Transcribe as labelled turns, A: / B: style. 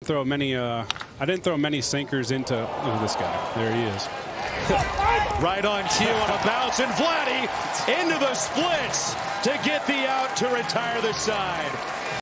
A: throw many. I didn't throw many sinkers into. Look at this guy. There he is.
B: Right on cue on a bounce, and Vladdy into the splits to get the out to retire the side.